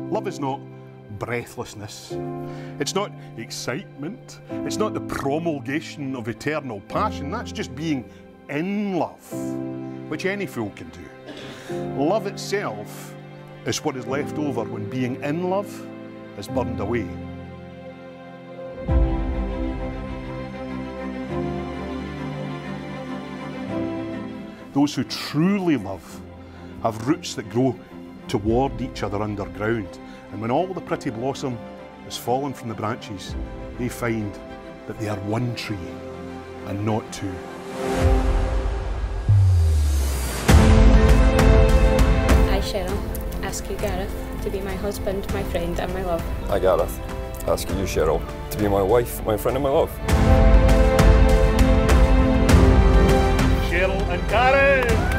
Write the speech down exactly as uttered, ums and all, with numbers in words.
Love is not breathlessness. It's not excitement. It's not the promulgation of eternal passion. That's just being in love, which any fool can do. Love itself is what is left over when being in love is burned away. Those who truly love have roots that grow toward each other underground. And when all the pretty blossom has fallen from the branches, they find that they are one tree and not two. I, Cheryl, ask you, Gareth, to be my husband, my friend and my love. I, Gareth, ask you, Cheryl, to be my wife, my friend and my love. Cheryl and Gareth!